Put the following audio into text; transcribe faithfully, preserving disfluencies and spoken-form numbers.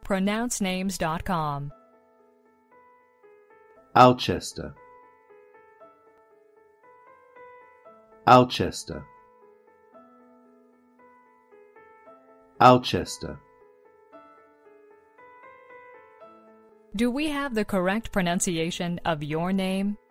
pronounce names dot com. Alchester, Alchester, Alchester. Do we have the correct pronunciation of your name?